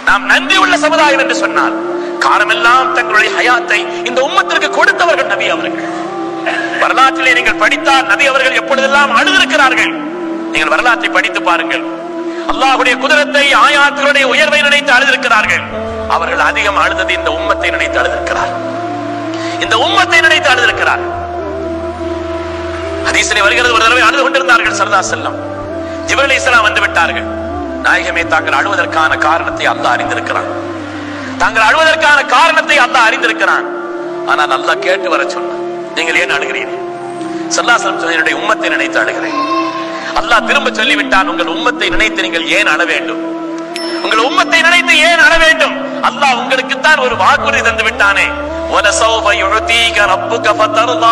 நாம் நன்றி உள்ள சமுதாயம் என்று சொன்னால் காலமெல்லாம் தங்களுடைய ஹயாத்தை இந்த உம்மத்திற்கு கொடுத்தவர்கள் நபி அவர்கள். வரலாற்றிலே நீங்கள் படித்தால் நபி அவர்கள் எப்பொழுதெல்லாம் அழுதிருக்கிறார்கள். நீங்கள் வரலாற்றை படித்து பாருங்கள். அல்லாஹ்வுடைய குதிரத்தை, ஆயாத்துடைய உயர்வை நினைத்து அழுதிருக்கிறார்கள். அவர்கள் அதிகம் அழுதது இந்த உம்மத்தை நினைத்து அழுதிருக்கிறார். இந்த உம்மத்தை நினைத்து அழுதிருக்கிறார். ஹதீஸிலே வருகிறது, ஒரு தடவை அழுது கொண்டிருந்தார்கள் ஸல்லல்லாஹு அலைஹி வஸல்லம். ஜிப்ரீல் அலைஹிஸ்ஸலாம் வந்து விட்டார்கள். நாயகமே, தாங்கள் அழுவதற்கான காரணத்தை அல்லாஹ் அறிந்திருக்கிறான். தாங்கள் அழுவதற்கான காரணத்தை அல்லாஹ் அறிந்திருக்கிறான். ஆனால் அல்லாஹ் கேட்டு வர சொன்னான், நீங்கள் ஏன் அழுகிறீர்கள்? ஸல்லல்லாஹு அலைஹி வஸல்லம், என்னுடைய உம்மத்தை நினைத்து அழுகிறேன். அல்லாஹ் திரும்ப சொல்லிவிட்டான், உங்கள் உம்மத்தை நினைத்து நீங்கள் ஏன் அழ வேண்டும்? உங்கள் உம்மத்தை நினைத்து ஏன் அழ வேண்டும்? அல்லாஹ் உங்களுக்கு தான் ஒரு வாக்குறுதி தந்து விட்டானே, வலசௌஃப யுஅதீக ரப்புக ஃபதர்லா.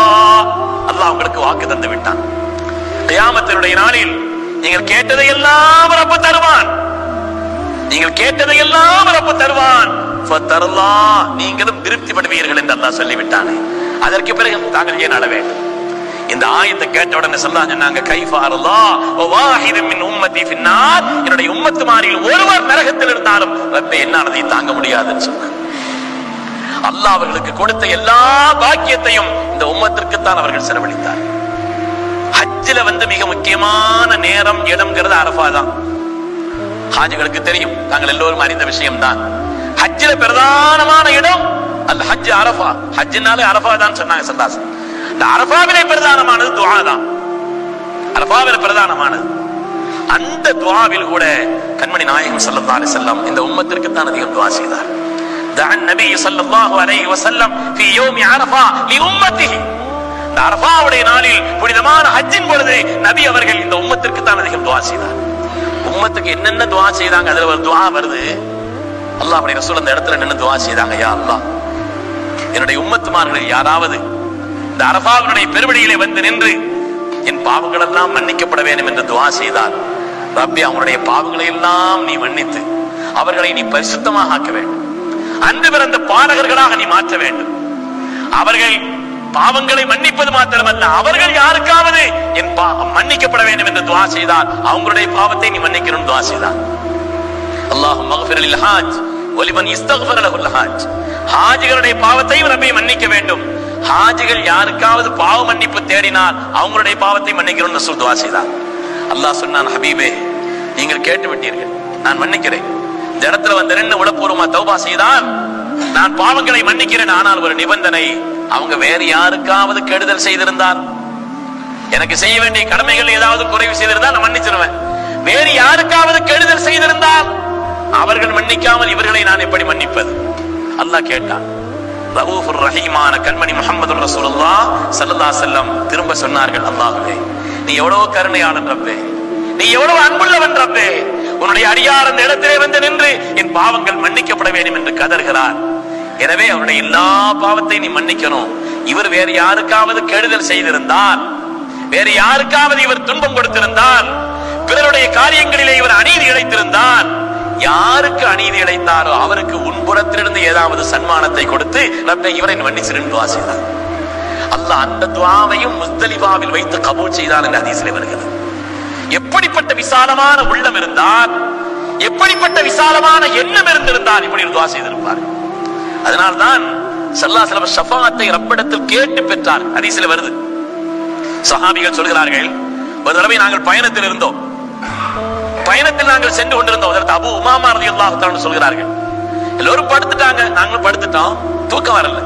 அல்லாஹ் உங்களுக்கு வாக்கு தந்து விட்டான். கியாமத்தினுடைய நாளில் நீங்கள் கேட்டதை எல்லாம் ரப்பு தருவான். நீங்கள் கேட்டதை எல்லாம் ரப்பு தருவான். ஃபதர்லா, நீங்களும் திருப்திப்படுவீர்கள் என்று அல்லாஹ் சொல்லிவிட்டானே. அதற்கு பிறகு தாங்கள் ஏன் அழ வேண்டும்? இந்த ஆயத்தை கேட்ட உடனே சொன்னாங்க, நாங்க கைஃபா அல்லாஹ் வ வாஹிது மின் உம்மதி ஃபின்னார், என்னுடைய உம்மத்துமாரில் ஒருவர் நரகத்தில் இருந்தாலும் ரப்பே என்னால அதை தாங்க முடியாதுன்னு சொன்னாங்க. அல்லாஹ் அவர்களுக்கு கொடுத்த எல்லா பாக்கியத்தையும் இந்த உம்மத்திற்கு தான் அவர்கள் செலவழித்தார். ஹஜ்ஜில மிக முக்கியமான நேரம் இடம்ங்கிறது அரஃபா தான். ஹாஜிகளுக்கு தெரியும், நாங்கள் எல்லோரும் அறிந்த விஷயம் தான். ஹஜ்ஜில பிரதானமான இடம் அல் ஹஜ் அரஃபா. ஹஜ்ஜினாலே அரஃபா தான் சொன்னாங்க ஸல்லல்லாஹு அலைஹி வஸல்லம். இந்த அரஃபாவிலே பிரதானமானது துஆ தான். அரஃபாவிலே பிரதானமானது அந்த துஆவில் கூட கண்மணி நாயகம் ஸல்லல்லாஹு அலைஹி வஸல்லம் இந்த உம்மத்திற்கு தான் அதிகம் துஆ செய்தார். தஅன் நபி ஸல்லல்லாஹு அலைஹி வஸல்லம் ஃபீ யௌமி அரஃபா லி உம்மத்திஹி. இந்த அரஃபாவுடைய நாளில் புனிதமான ஹஜ்ஜின் பொழுது நபி அவர்கள் இந்த உம்மத்திற்கு தான் அதிகம் துஆ செய்தார். உம்மத்துக்கு என்னென்ன துஆ செய்தாங்க, அதுல ஒரு துஆ வருது. அல்லாஹ்வுடைய ரசூல் அந்த இடத்துல நின்னு துஆ செய்தாங்க, யா அல்லாஹ், என்னுடைய உம்மத்துமார்களில் யாராவது இந்த அரஃபாவினுடைய பெருவழியிலே வந்து நின்று என் பாவங்கள் எல்லாம் மன்னிக்கப்பட வேண்டும் என்று துஆ செய்தார். ரப்பே, அவங்களுடைய பாவங்களை எல்லாம் நீ மன்னித்து அவர்களை நீ பரிசுத்தமாக ஆக்க வேண்டும். அன்று பிறந்த பாலகர்களாக நீ மாற்ற வேண்டும். அவர்கள் பாவங்களை மன்னிப்பது மாத்திரமல்ல, அவர்கள் யாருக்காவது என் மன்னிக்கப்பட வேண்டும் என்று துஆ செய்தார். அவங்களுடைய பாவத்தை நீ மன்னிக்கணும் துஆ செய்தார். அல்லாஹும்ம மக்ஃபிர் லில் ஹாஜ் வலிமன் இஸ்தக்ஃபர லஹுல் ஹாஜ். ஹாஜிகளுடைய பாவத்தையும் ரப்பே மன்னிக்க வேண்டும். ஹாஜிகள் யாருக்காவது பாவ மன்னிப்பு தேடினால் அவங்களுடைய பாவத்தை மன்னிக்கணும் ரசூல் துஆ செய்தார். அல்லாஹ் சொன்னான், ஹபீபே, நீங்கள் கேட்டு விட்டீர்கள், நான் மன்னிக்கிறேன். இந்த இடத்துல வந்து நின்று உளப்பூர்வமா தௌபா செய்தால் நான் பாவங்களை மன்னிக்கிறேன். ஆனால் ஒரு நிபந்தனை, அவங்க வேறு யாருக்காவது கெடுதல் செய்திருந்தால், எனக்கு செய்ய வேண்டிய கடமைகள் ஏதாவது குறைவு செய்திருந்தால் நான் மன்னிச்சிருவேன். வேறு யாருக்காவது கெடுதல் செய்திருந்தால் அவர்கள் மன்னிக்காமல் இவர்களை நான் எப்படி மன்னிப்பது? அல்லாஹ் கேட்டான். ரவூஃபுர் ரஹீமான கண்மணி முஹம்மது ரசூலுல்லாஹ் ஸல்லல்லாஹு அலைஹி வஸல்லம் திரும்ப சொன்னார்கள், அல்லாஹ்வே, நீ எவ்வளவு கருணையாளன் ரப்பே, நீ எவ்வளவு அன்புள்ளவன் ரப்பே. உன்னுடைய அடியார் அந்த இடத்திலே வந்து நின்று என் பாவங்கள் மன்னிக்கப்பட வேண்டும் என்று கதறுகிறார். எனவே அவருடைய எல்லா பாவத்தையும் நீ மன்னிக்கணும். இவர் வேறு யாருக்காவது கெடுதல் செய்திருந்தால், வேறு யாருக்காவது இவர் துன்பம் கொடுத்திருந்தால், பிறருடைய காரியங்களிலே இவர் அநீதி இழைத்திருந்தால், யாருக்கு அநீதி இழைத்தாரோ அவருக்கு உன்புறத்திலிருந்து ஏதாவது சன்மானத்தை கொடுத்து ரப்பே இவரை மன்னிச்சிருன்னு துஆ செய்தார். அல்லாஹ் அந்த துஆவையும் முஸ்தலிஃபாவில் வைத்து கபூல் செய்தான் என்று ஹதீஸிலே வருகிறது. எப்படிப்பட்ட விசாலமான உள்ளம் இருந்தால், எப்படிப்பட்ட விசாலமான எண்ணம் இருந்திருந்தால் இப்படி துஆ செய்திருப்பார். அதனால்தான் ஸல்லல்லாஹு அலைஹி வஸல்லம் ஷஃபாஅத்தை ரப்பிடத்தில் கேட்டு பெற்றார். ஹதீஸிலே வருது. சஹாபிகள் சொல்கிறார்கள், ஒரு தடவை நாங்கள் பயணத்தில் இருந்தோம். பயணத்தில் நாங்கள் சென்று கொண்டிருந்தோம். அதற்கு அபூ உமாமா ரலியல்லாஹு தஆலா சொல்கிறார்கள், எல்லோரும் படுத்துட்டாங்க, நாங்களும் படுத்துட்டோம், தூக்கம் வரல.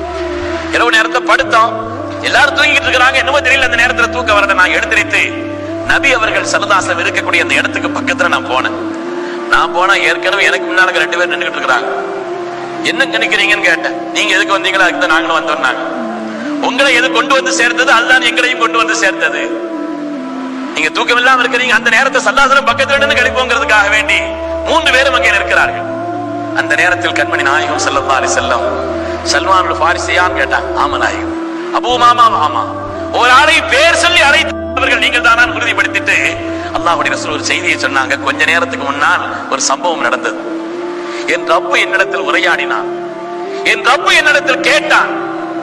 இரவு நேரத்துல படுத்தோம், எல்லாரும் தூங்கிட்டு இருக்காங்க, என்னமோ தெரியல அந்த நேரத்துல தூக்கம் வரல. நான் எழுந்திருத்து நபி அவர்கள் ஸல்லல்லாஹு அலைஹி வஸல்லம் இருக்கக்கூடிய அந்த இடத்துக்கு பக்கத்துல நான் போனேன். நான் போனா ஏற்கனவே எனக்கு முன்னால 2 பேர் நின்றுட்டு இருக்காங்க. என்ன நினைக்கிறீங்கன்னு கேட்டேன். நீங்க எதுக்கு வந்தீங்களா? அதுக்கு தான் நாங்களும் வந்தோம்னாங்க. உங்களை எது கொண்டு வந்து சேர்த்தது அதுதான் எங்களையும் கொண்டு வந்து சேர்த்தது. நீங்க தூக்கம் இல்லாம இருக்கிறீங்க, அந்த நேரத்தை ஸல்லல்லாஹு அலைஹி வஸல்லம் பக்கத்துல நின்னு கழிப்போங்கிறதுக்காக வேண்டி 3 பேரும் அங்கே இருக்கிறார்கள். அந்த நேரத்தில் கண்மணி நாயகம் ஸல்லல்லாஹு அலைஹி வஸல்லம் சல்மானுல் ஃபாரிஸியான்னு கேட்டாங்க. ஆமா நாயகம். அபூ உமாமா, ஆமா. ஒரு ஆளை பேர் சொல்லி அழைத்தவர்கள் நீங்கள் தானா உறுதிப்படுத்திட்டு அல்லாஹ்வுடைய ரசூல் ஒரு செய்தியை சொன்னாங்க. கொஞ்ச நேரத்துக்கு முன்னால் ஒரு சம்பவம் நடந்தது. என் ரப்பு என்னிடத்தில் உரையாடினான். என் ரப்பு என்னிடத்தில் கேட்டான்,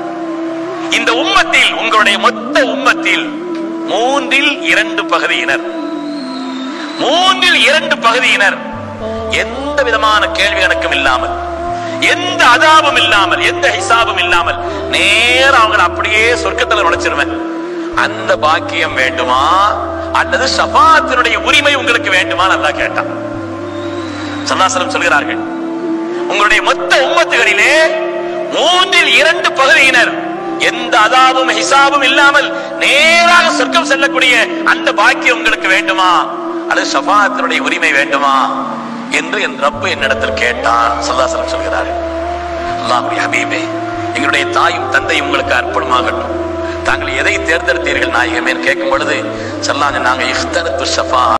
இந்த உம்மத்தில், உங்களுடைய மொத்த உம்மத்தில் 3 2 பகுதியினர், 3 2 பகுதியினர் எந்த விதமான கேள்வி கணக்கும் இல்லாமல், எந்த அதாபும் இல்லாமல், எந்த ஹிசாபும் இல்லாமல் நேரா அவங்களை அப்படியே சொர்க்கத்துல நுழைச்சிருவேன். அந்த பாக்கியம் வேண்டுமா அல்லது ஷஃபாஅத்தினுடைய உரிமை உங்களுக்கு வேண்டுமா அல்லாஹ் கேட்டான். ஸல்லல்லாஹு அலைஹி வஸல்லம் சொல்கிறார்கள், உங்களுடைய மொத்த உம்மத்துகளிலே 2/3 பகுதியினர் எந்த அதாபும் ஹிசாபும் இல்லாமல் நேராக சொர்க்கம் செல்லக்கூடிய அந்த பாக்கியம் உங்களுக்கு வேண்டுமா அல்லது ஷஃபாஅத்தினுடைய உரிமை வேண்டுமா என்று என் ரப்பு என்னிடத்தில் கேட்டான். ஸல்லல்லாஹு அலைஹி வஸல்லம் சொல்கிறார்கள், அல்லாஹ்வுடைய ஹபீபே, எங்களுடைய தாயும் தந்தையும் உங்களுக்கு அர்ப்பணமாகட்டும். தாங்கள் எதை தேர்ந்தெடுத்தீர்கள் நாயகமே கேட்கும் பொழுது சொல்லாங்க, நாங்க இஃப்தரத்து ஷஃபாஅ,